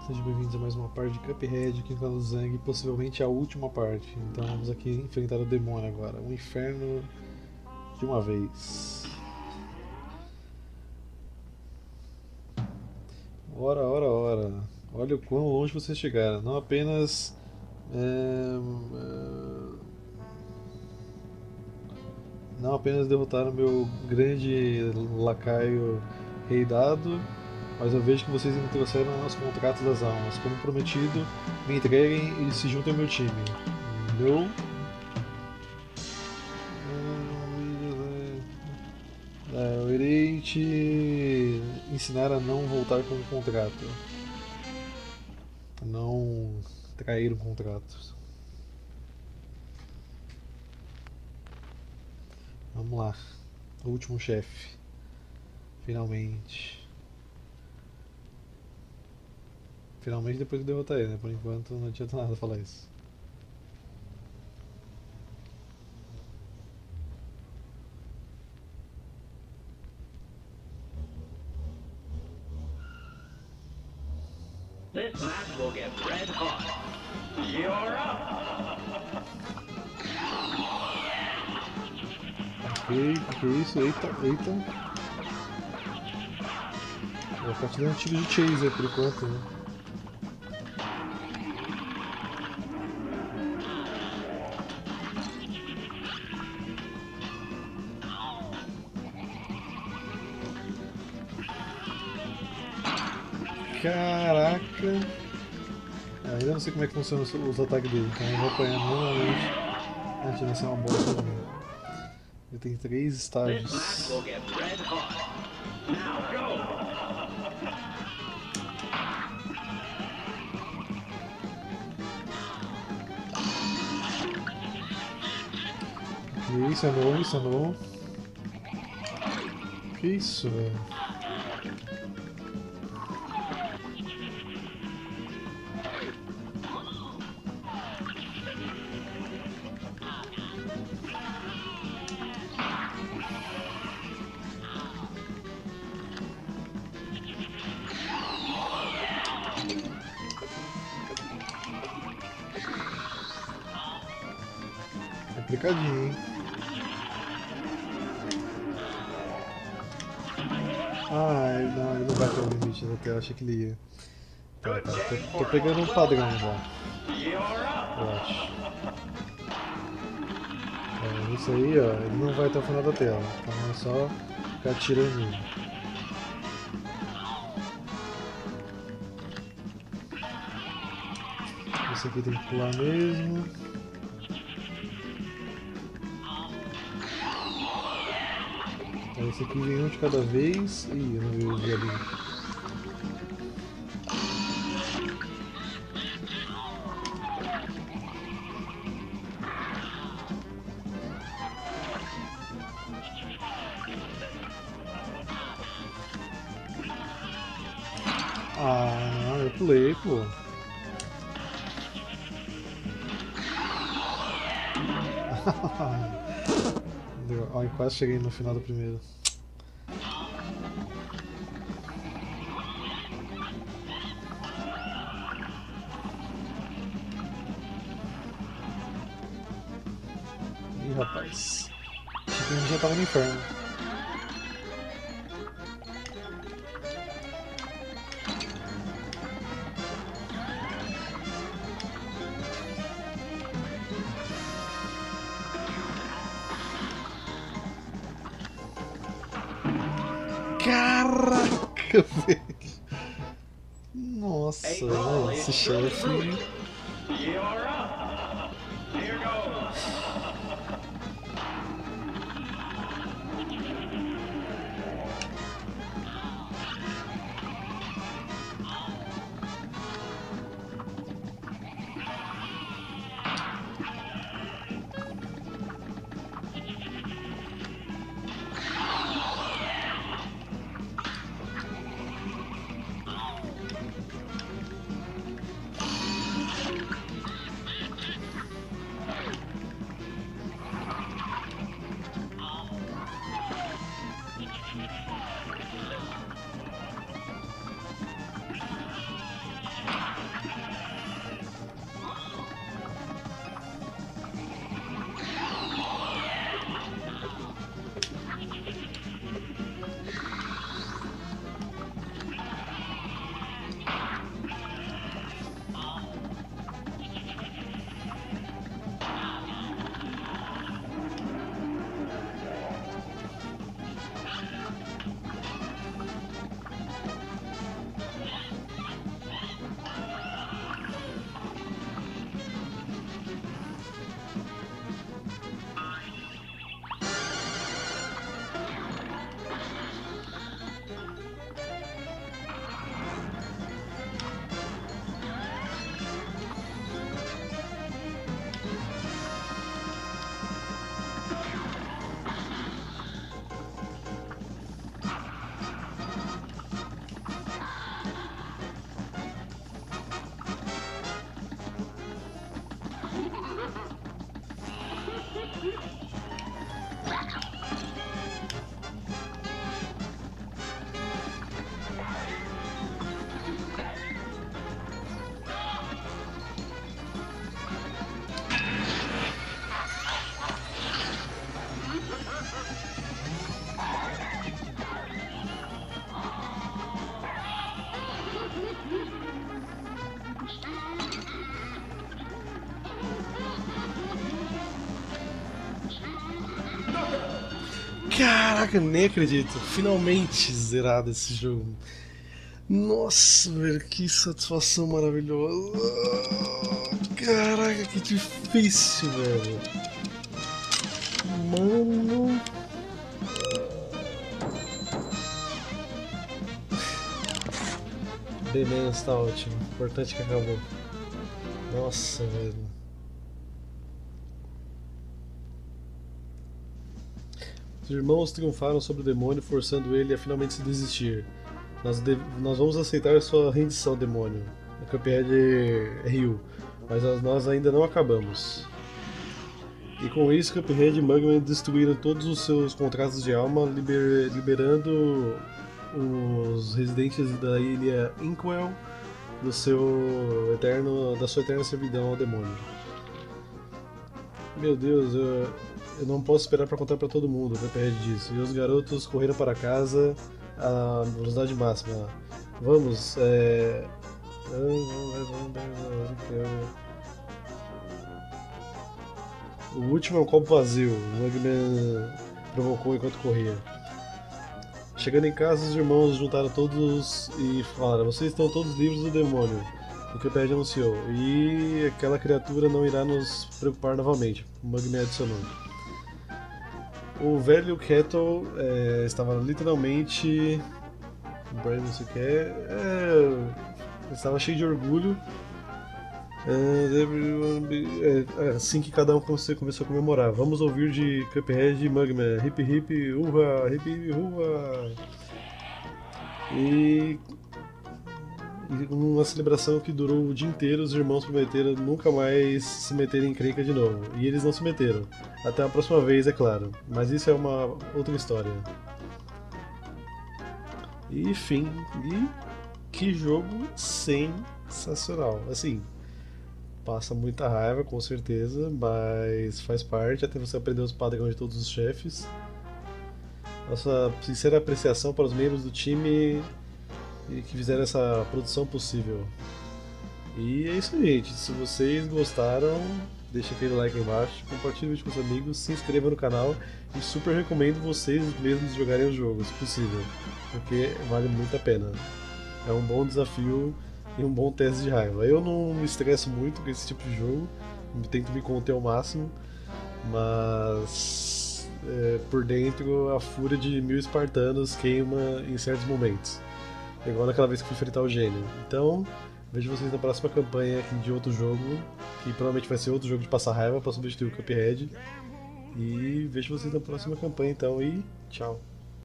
Sejam bem-vindos a mais uma parte de Cuphead aqui no canal do Zang, possivelmente a última parte. Então vamos aqui enfrentar o demônio agora, o inferno de uma vez. Ora, ora, ora. Olha o quão longe vocês chegaram. Não apenas. Não apenas derrotaram meu grande lacaio Rei Dado, mas eu vejo que vocês ainda trouxeram os contratos das almas. Como prometido, me entreguem e se juntem ao meu time. Não. Eu irei te ensinar a não voltar com o contrato. A não trair um contrato. Vamos lá. O último chefe. Finalmente. Finalmente depois de derrotar ele, né? Por enquanto não adianta nada falar isso. This match will get red hot. You're up! Ok, que é isso? Eita, eita. Vou ficar te dando tiro de chaser por enquanto, né? Caraca! Ainda não sei como é que funcionam os ataques dele, então eu vou apanhar normalmente antes de nascer uma bosta de mim. Ele tem 3 This match estágios. will get red hot. Now go! Ok, isso é novo, isso é novo. Que isso, velho? Complicadinho, hein? Ah, ele não vai ter o limite da tela, achei que ele ia. Tá, tô pegando um padrão já, You're up! eu acho. Isso aí, ó, ele não vai até o final da tela, então é só ficar atirando nele. Esse aqui tem que pular mesmo. Esse aqui vem um de cada vez. Ih, eu não vi o ali. Ah, não, eu pulei, pô. Olha, quase cheguei no final do primeiro. Ih, rapaz. Achei que a gente já tava no inferno. Caraca, velho. Nossa, velho, esse chefe. You're up! Here goes! Caraca, nem acredito. Finalmente zerado esse jogo. Nossa, velho, que satisfação maravilhosa. Caraca, que difícil, velho. Mano. Beleza, tá ótimo. Importante que acabou. Nossa, velho. Os irmãos triunfaram sobre o demônio, forçando ele a finalmente se desistir. Nós vamos aceitar sua rendição, demônio. O Cuphead riu, mas nós ainda não acabamos. E com isso, Cuphead e Mugman destruíram todos os seus contratos de alma, liberando os residentes da ilha Inkwell da sua eterna servidão ao demônio. Meu Deus, eu não posso esperar para contar para todo mundo, o Cuphead disse. E os garotos correram para casa a velocidade máxima. Vamos, O último é um copo vazio, o Mugman provocou enquanto corria. Chegando em casa, os irmãos juntaram todos e falaram: vocês estão todos livres do demônio. O Cuphead anunciou, e aquela criatura não irá nos preocupar novamente, o Mugman adicionou. O velho Kettle estava literalmente... Brian não sei o que estava cheio de orgulho. Assim que cada um começou a comemorar. Vamos ouvir de Cuphead e Mugman. Hip hip, urra, hip hip, urra. E uma celebração que durou o dia inteiro, os irmãos prometeram nunca mais se meterem em encrenca de novo. E eles não se meteram. Até a próxima vez, é claro. Mas isso é uma outra história. E fim. E que jogo sensacional. Assim, passa muita raiva, com certeza, mas faz parte até você aprender os padrões de todos os chefes. Nossa sincera apreciação para os membros do time que fizeram essa produção possível. E é isso aí, gente. Se vocês gostaram, deixa aquele like aí embaixo, compartilhe o vídeo com os amigos, se inscreva no canal e super recomendo vocês mesmos jogarem o jogo, se possível, porque vale muito a pena. É um bom desafio e um bom teste de raiva. Eu não me estresso muito com esse tipo de jogo, tento me conter ao máximo, mas por dentro a fúria de 1000 espartanos queima em certos momentos. Igual naquela vez que fui enfrentar o gênio. Então, vejo vocês na próxima campanha aqui de outro jogo, que provavelmente vai ser outro jogo de passar raiva para substituir o Cuphead. E vejo vocês na próxima campanha então, e tchau.